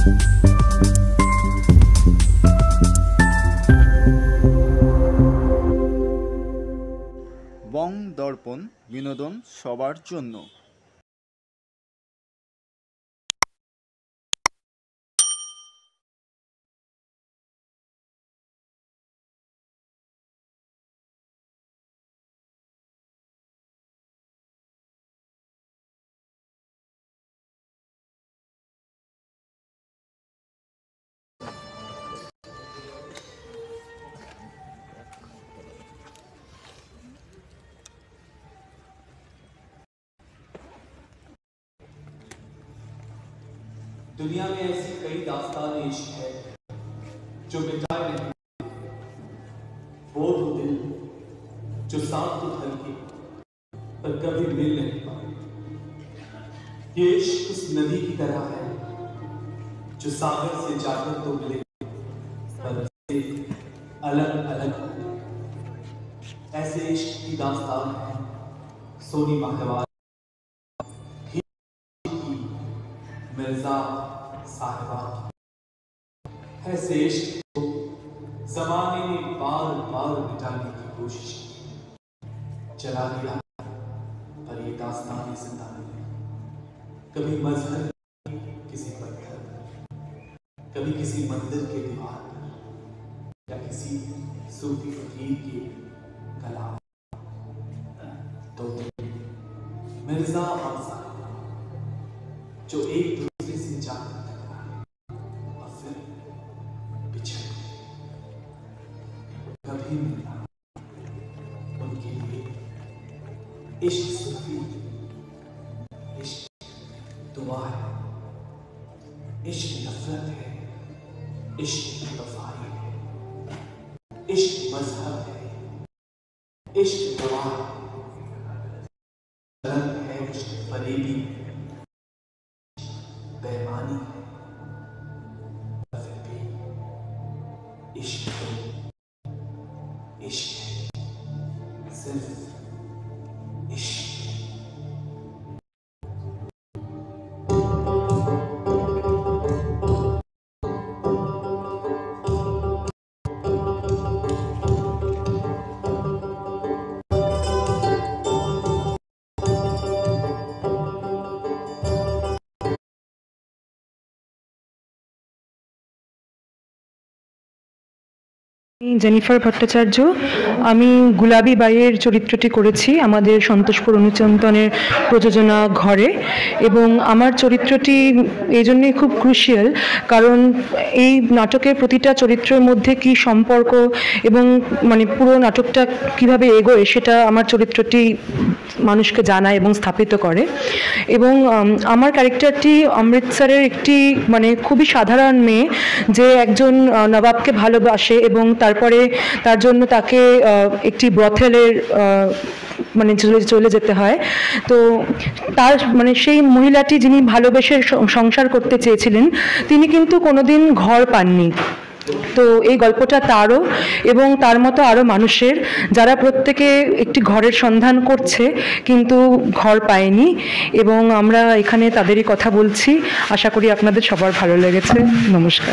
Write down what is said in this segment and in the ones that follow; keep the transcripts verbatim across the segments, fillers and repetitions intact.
বং দর্পণ বিনোদন সবার জন্য। दुनिया में ऐसी कई दास्तान इश्क है जो मिटाए नहीं, वो दो दिल जो साथ तो धड़के पर कभी मिल नहीं पाए। ये इश्क उस नदी की तरह है जो सागर से जाकर तो मिले पर से अलग अलग हो। ऐसे इश्क की दास्तान है सोनी माहवार मिर्जा साहिबा। ऐसे इश्क को जमाने ने बार बार मिटाने की कोशिश की, चला गया पर ये दास्तान जिंदा नहीं। कभी मजहर किसी पत्थर पर, कभी किसी मंदिर के दीवार पर, या किसी सूफी फकीर के कलाम। तो मिर्जा और साहिबा जो एक दूसरे से जाकर टकराए और फिर बिछड़ गए, कभी मिलना उनके लिए इश्क सूफी, इश्क दुआ है, इश्क नफरत है, इश्क वफाई है, इश्क मजहब है, इश्क दुआ है, इश्क फरेबी बेईमानी है, फिर भी इश्क तो इश्क है, सिर्फ इश्क। জেনিফার ভট্টাচার্য। আমি গুলাবি বাইয়ের চরিত্রটি করেছি আমাদের সন্তোষপুর অনুচিন্তনের প্রযোজনা ঘরে, এবং আমার চরিত্রটি এই জন্যই খুব ক্রুশিয়াল কারণ এই নাটকের প্রতিটা চরিত্রের মধ্যে কি সম্পর্ক এবং মানে পুরো নাটকটা কিভাবে এগোয় সেটা আমার চরিত্রটি মানুষকে জানায় এবং স্থাপিত করে। এবং আমার ক্যারেক্টারটি অমৃতসরের একটি মানে খুবই সাধারণ মেয়ে যে একজন নবাবকে ভালোবাসে এবং তারপরে তার জন্য তাকে একটি ব্রথেলের মানে চলে যেতে হয়। তো তার মানে সেই মহিলাটি যিনি ভালোবেসে সংসার করতে চেয়েছিলেন তিনি কিন্তু কোনোদিন ঘর পাননি। তো এই গল্পটা তারও এবং তার মতো আরও মানুষের যারা প্রত্যেকে একটি ঘরের সন্ধান করছে কিন্তু ঘর পায়নি, এবং আমরা এখানে তাদেরই কথা বলছি। আশা করি আপনাদের সবার ভালো লেগেছে। নমস্কার।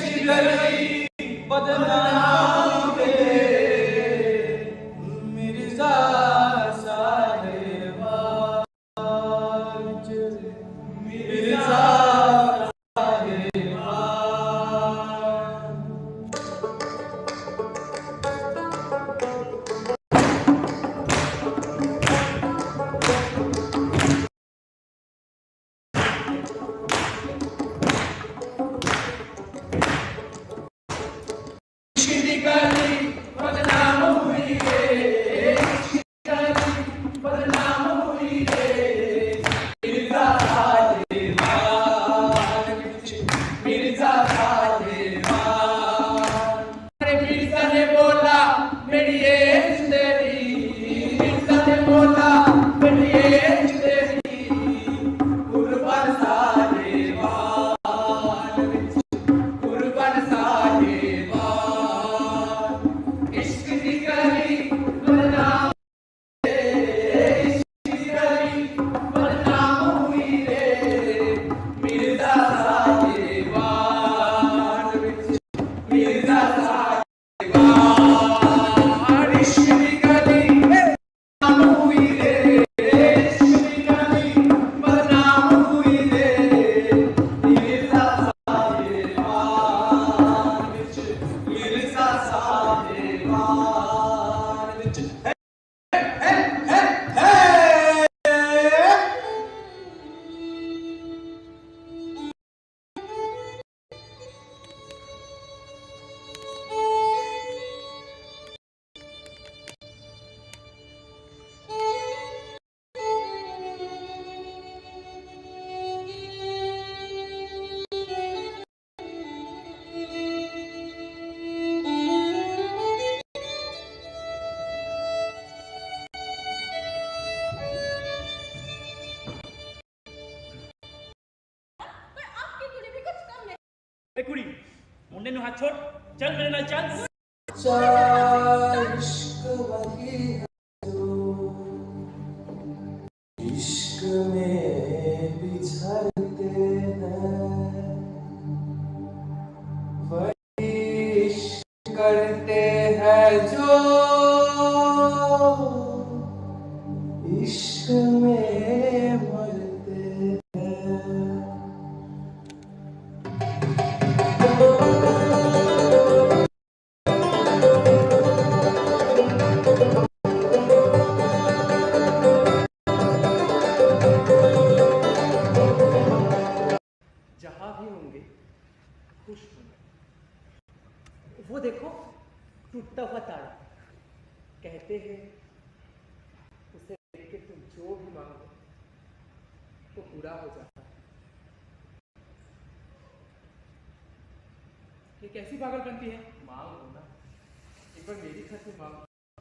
इश्क गली बदनाम के मिर्जा साहिबा मिर्जा साहिबा। ए कुड़ी मुंडे नु हाथ छोड़, चल मेरे नाल चल। इश्क वही है जो इश्क में बिछड़ते हैं, वही इश्क करते हैं जो इश्क में मरते हैं। जहां भी होंगे खुश होंगे। वो देखो टूटता हुआ तारा, कहते हैं उसे देख के तुम जो भी मांगो तो पूरा हो जाता है। ये कैसी पागल बनती है? मांग लो ना, एक बार मेरी खातिर मांग।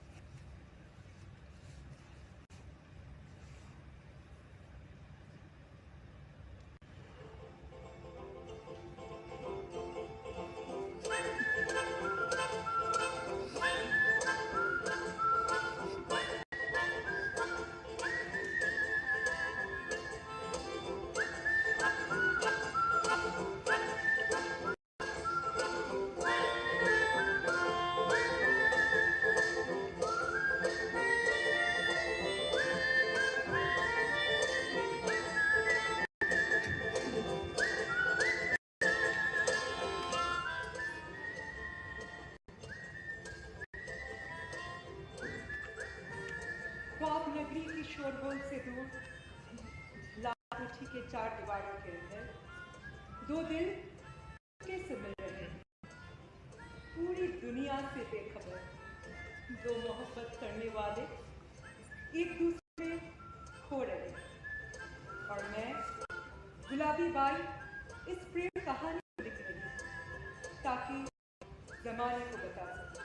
ख्वाब नगरी की शोरगुल से दूर, लाख उठी के चार दीवारों के अंदर दो दिल कैसे मिल रहे हैं, पूरी दुनिया से बेखबर दो मोहब्बत करने वाले एक दूसरे खो रहे हैं। और मैं गुलाबी बाई इस प्रेम कहानी को लिख रही हूँ ताकि जमाने को बता सकूं।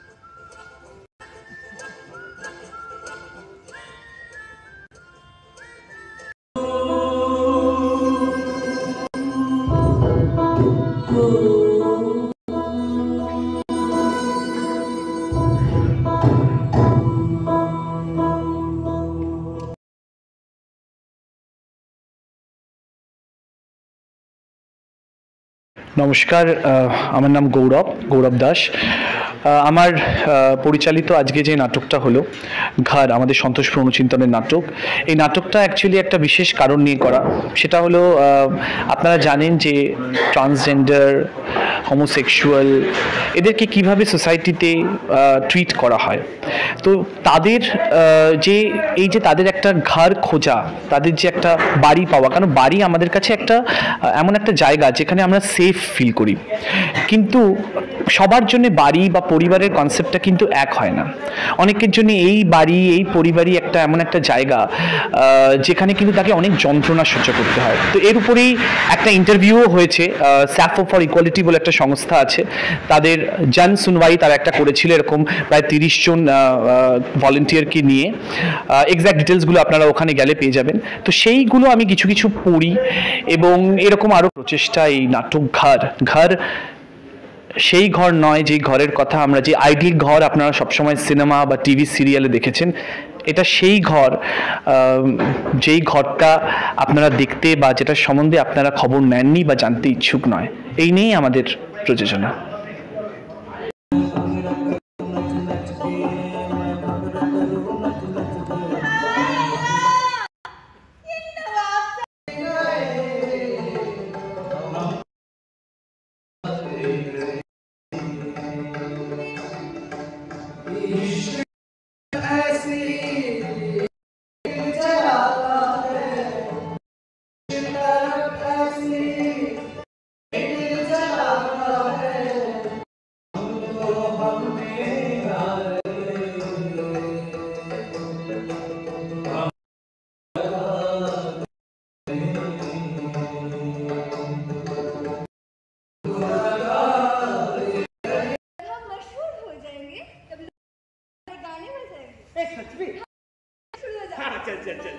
নমস্কার, আমার নাম গৌরব গৌরব দাস। আমার পরিচালিত আজকে যে নাটকটা হলো ঘর, আমাদের সন্তোষপুর অনুচিন্তনের নাটক, এই নাটকটা অ্যাকচুয়ালি একটা বিশেষ কারণ নিয়ে করা। সেটা হলো, আপনারা জানেন যে ট্রান্সজেন্ডার, হোমোসেক্সুয়াল এদেরকে কিভাবে সোসাইটিতে ট্রিট করা হয়। তো তাদের যে এই যে তাদের একটা ঘর খোঁজা, তাদের যে একটা বাড়ি পাওয়া, কারণ বাড়ি আমাদের কাছে একটা এমন একটা জায়গা যেখানে আমরা সেফ ফিল করি, কিন্তু সবার জন্য বাড়ি বা পরিবারের কনসেপ্টটা কিন্তু এক হয় না। অনেকের জন্য এই বাড়ি, এই পরিবারই একটা এমন একটা জায়গা যেখানে কিন্তু তাকে অনেক যন্ত্রণা সহ্য করতে হয়। তো এর উপরেই একটা ইন্টারভিউও হয়েছে, স্যাফো ফর ইকুয়ালিটি বলে একটা সংস্থা আছে, তাদের জন সুনওয়াই তারা একটা করেছিল, এরকম প্রায় তিরিশ জন ভলেন্টিয়ারকে নিয়ে। এক্স্যাক্ট ডিটেলসগুলো আপনারা ওখানে গেলে পেয়ে যাবেন। তো সেইগুলো আমি কিছু কিছু পড়ি, এবং এরকম আরও প্রচেষ্টা। এই নাটক ঘর ঘর সেই ঘর নয় যেই ঘরের কথা আমরা, যে আইডিয়াল ঘর আপনারা সবসময় সিনেমা বা টিভি সিরিয়ালে দেখেছেন, এটা সেই ঘর যেই ঘরটা আপনারা দেখতে বা যেটার সম্বন্ধে আপনারা খবর নেননি বা জানতে ইচ্ছুক নয়। এই নিয়েই আমাদের প্রযোজনা। चल चल चल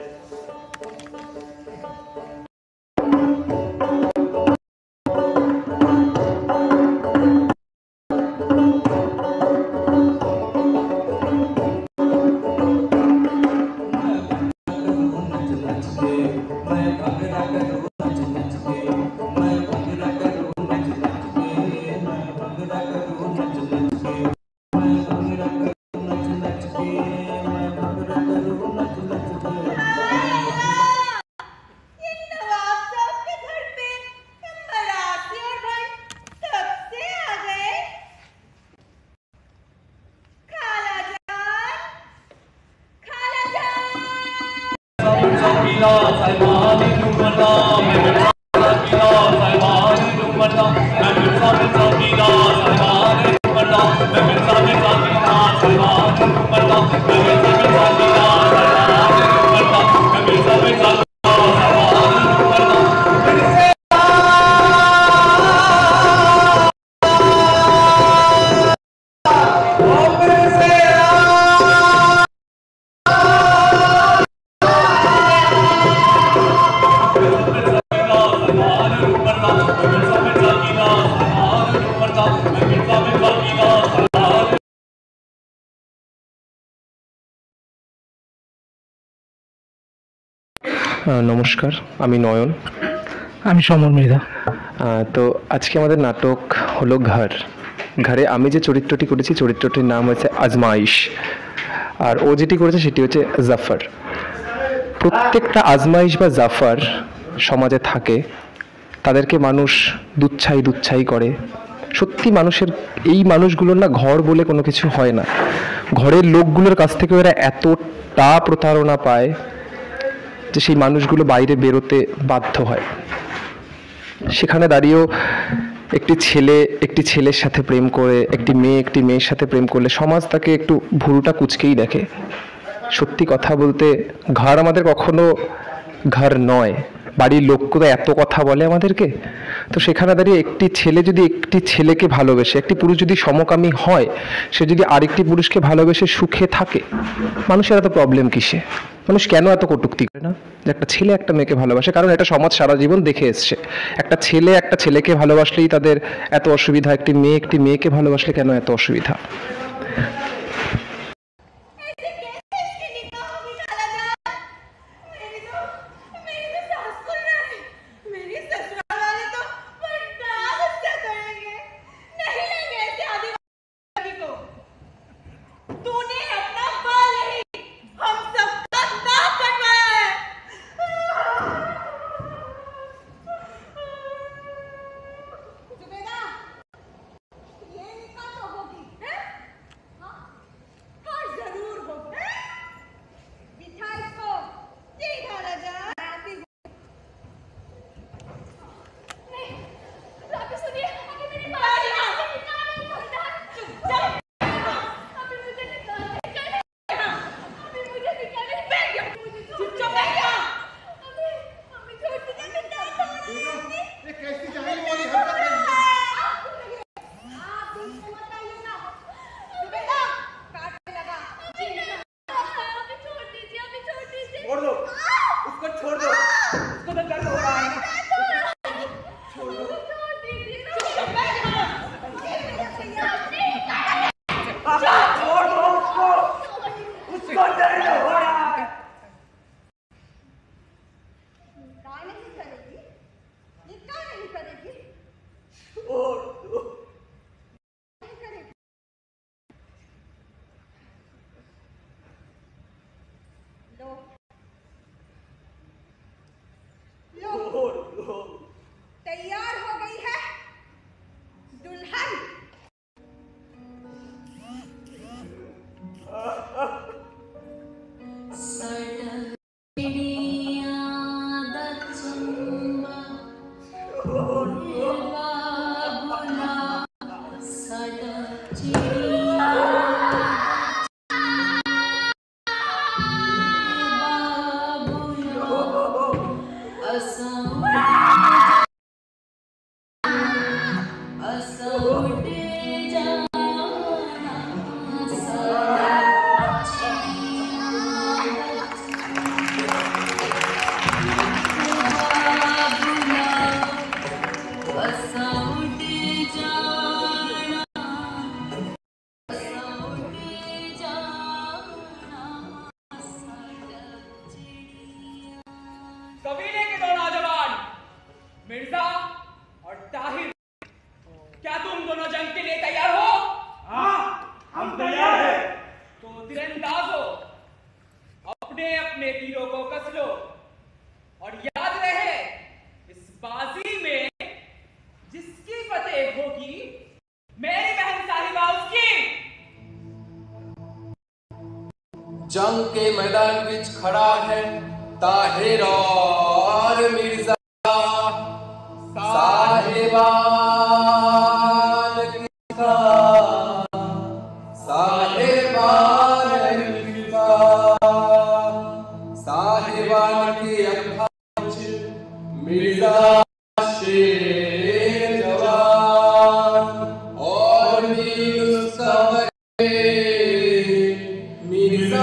নমস্কার, আমি নয়ন। আমি সমর মৃধা। তো আজকে আমাদের নাটক হলো ঘর। ঘরে আমি যে চরিত্রটি করেছি, চরিত্রটির নাম হচ্ছে আজমাইশ, আর ও যেটি করেছে সেটি হচ্ছে জাফর। প্রত্যেকটা আজমাইশ বা জাফর সমাজে থাকে, তাদেরকে মানুষ দুচ্ছাই দুচ্ছাই করে। সত্যি মানুষের এই মানুষগুলোর না ঘর বলে কোনো কিছু হয় না। ঘরের লোকগুলোর কাছ থেকে ওরা এতটা প্রতারণা পায় যে সেই মানুষগুলো বাইরে বেরোতে বাধ্য হয়। সেখানে দাঁড়িয়েও একটি ছেলে একটি ছেলের সাথে প্রেম করে, একটি মেয়ে একটি মেয়ের সাথে প্রেম করলে সমাজ তাকে একটু ভুরুটা কুঁচকেই দেখে। সত্যি কথা বলতে ঘর আমাদের কখনো ঘর নয়। বাড়ির লোকগুলো এত কথা বলে আমাদেরকে, তো সেখানে দাঁড়িয়ে একটি ছেলে যদি একটি ছেলেকে ভালোবেসে, একটি পুরুষ যদি সমকামী হয়, সে যদি আরেকটি পুরুষকে ভালোবেসে সুখে থাকে, মানুষের এত প্রবলেম কিসে? মানুষ কেন এত কটূক্তি করে না যে একটা ছেলে একটা মেয়েকে ভালোবাসে? কারণ এটা সমাজ সারা জীবন দেখে এসছে। একটা ছেলে একটা ছেলেকে ভালোবাসলেই তাদের এত অসুবিধা, একটি মেয়ে একটি মেয়েকে ভালোবাসলে কেন এত অসুবিধা? कबीले के दो नौजवान मिर्जा और ताहिर, क्या तुम दोनों जंग के लिए तैयार हो? हाँ, हम तैयार हैं। तो तीरंदाज हो, अपने अपने तीरों को कस लो और याद रहे इस बाजी में जिसकी फतेह होगी मेरी बहन साहिबा उसकी। जंग के मैदान विच खड़ा है ताहिर और मिर्जा, साहिबान किसका साहिबान मिर्जा, साहिबान की अखा मिर्जा शेर जवान और मीर उसका मिर्जा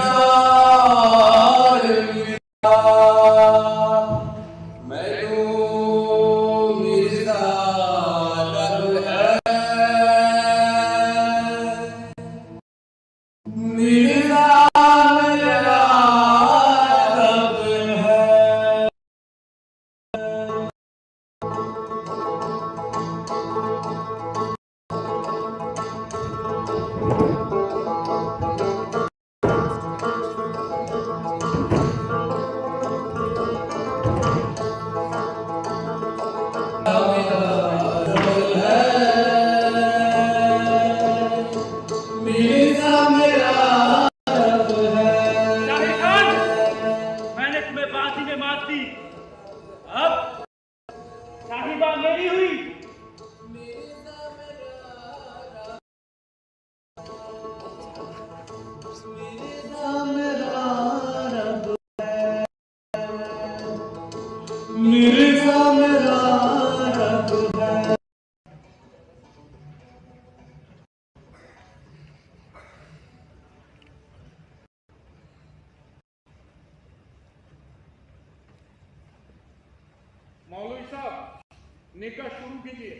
मौलवी साहब, निकाह शुरू कीजिए।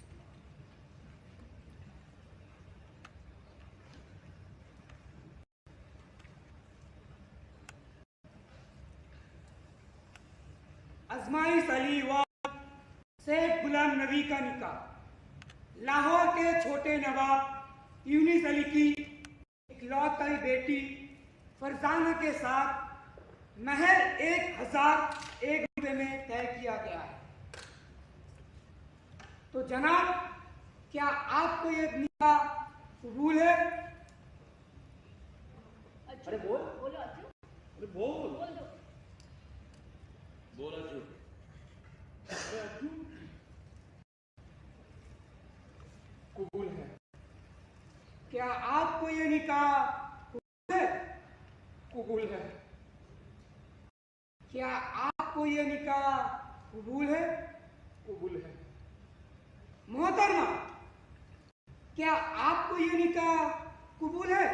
अजमाइश अली व शेख गुलाम नबी का निकाह लाहौर के छोटे नवाब यूनिस अली की इकलौती बेटी फरजाना के साथ महर एक हजार एक रुपये में तय किया गया है। तो जनाब, क्या आपको ये निकाह कबूल है? अरे बोल बोलो अरे बोल बोल दो बोल अजू कबूल है। क्या आपको ये निकाह कबूल है? कबूल है। क्या आपको ये निकाह कबूल है? कबूल है। मोहतरमा, क्या आपको ये निकाह कबूल है?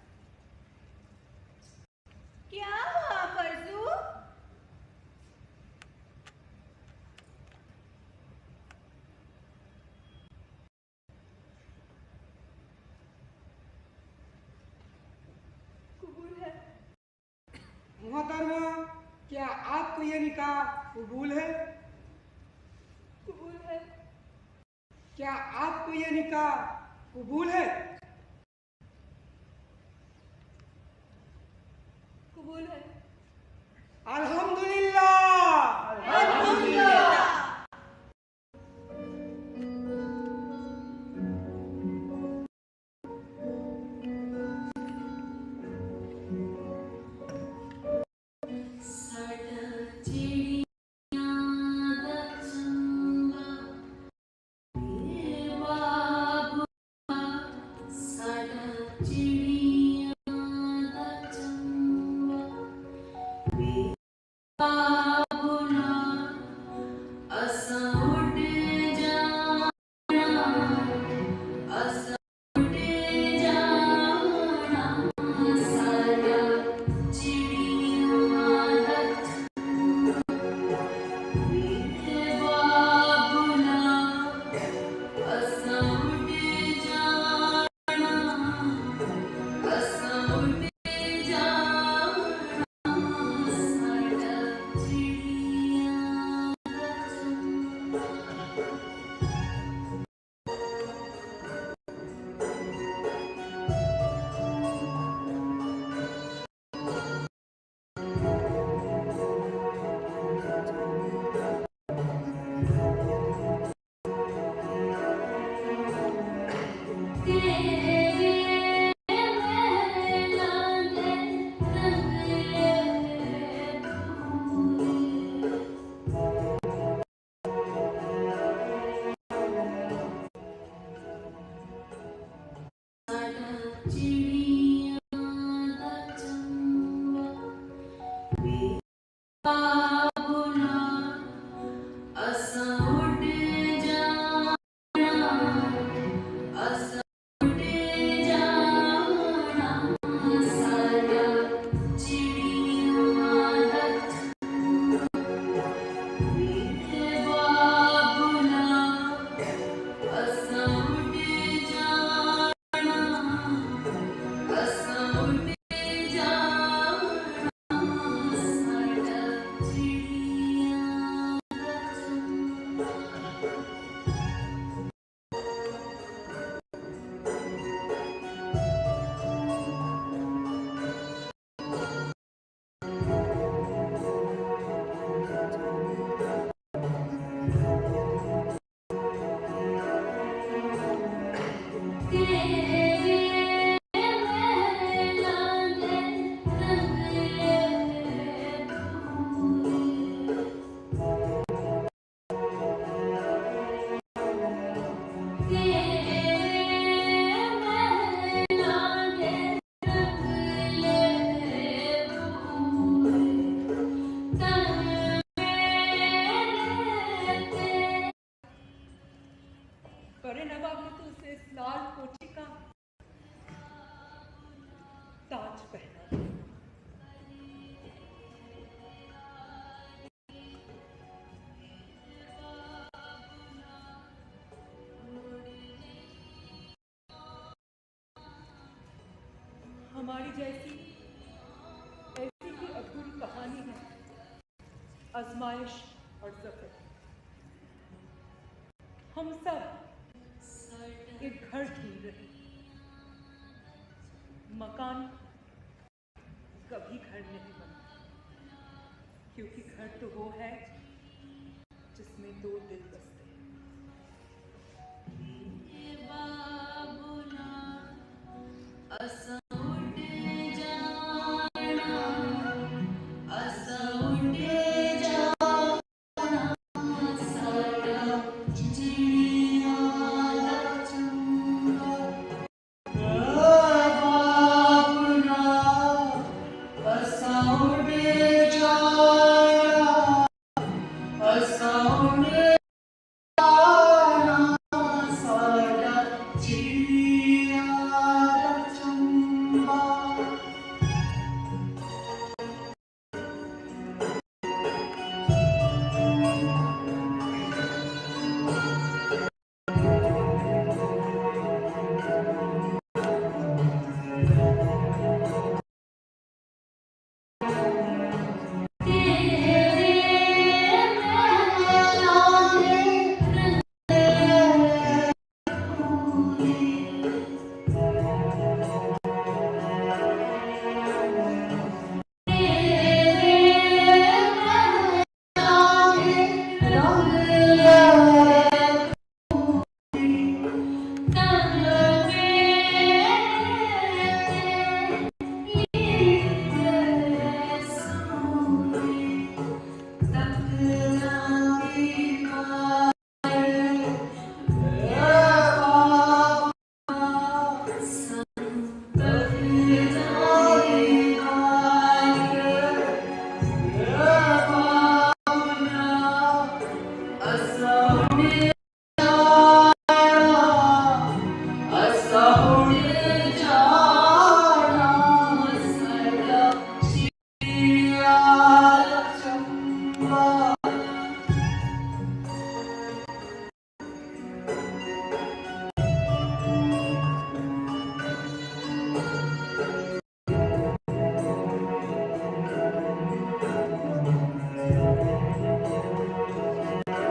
क्या हुआ फरजू? कबूल है। मोहतरमा, क्या आपको ये निकाह कबूल है? कबूल है। क्या आपको ये निकाह कबूल है? कबूल है। अल्हम्दुलिल्लाह अल्हम्दुलिल्लाह। चिड़िया बड़े नवाब ने तो उसे इस लाल कोठी का ताज पहना दिया। हमारी जैसी ऐसी ही अधूरी कहानी है आजमाइश और ज़फ़र। हम सब एक घर ढूंढ रहे, मकान कभी घर नहीं बनता, क्योंकि घर तो वो है जिसमें दो दिल बसते हैं।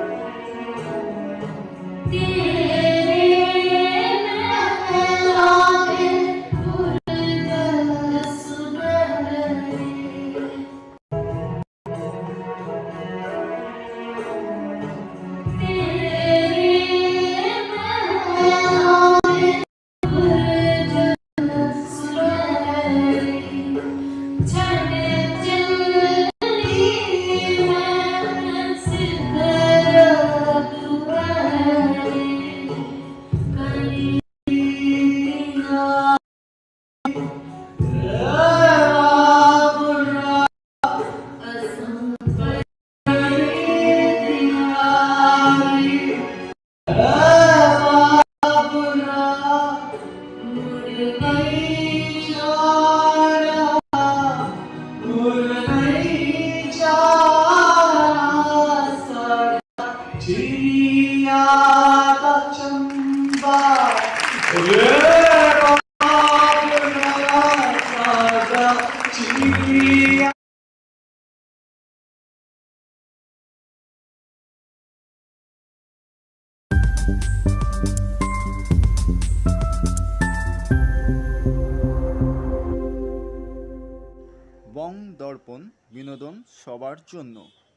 तेरे महलों বং দর্পণ বিনোদন সবার জন্য।